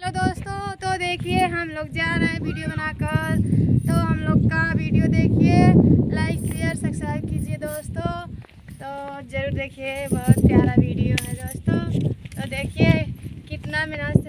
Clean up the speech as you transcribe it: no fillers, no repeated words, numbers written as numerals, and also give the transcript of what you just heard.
दोस्तों, तो देखिए हम लोग जा रहे हैं वीडियो बनाकर। तो हम लोग का वीडियो देखिए, लाइक शेयर सब्सक्राइब कीजिए दोस्तों। तो ज़रूर देखिए, बहुत प्यारा वीडियो है दोस्तों। तो देखिए कितना मेहनत